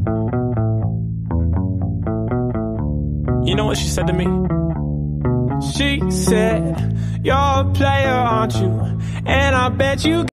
You know what she said to me? She said, "You're a player, aren't you? And I bet you